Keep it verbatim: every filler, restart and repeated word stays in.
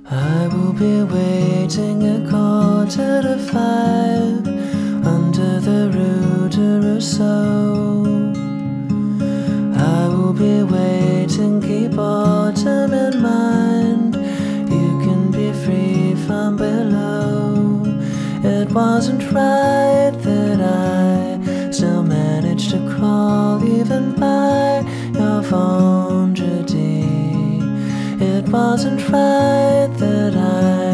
I will be waiting a quarter to five under the Rue de Rousseau. I will be waiting, keep autumn in mind. You can be free from below. It wasn't right that I still managed to crawl even by your Vendredi. It wasn't right that I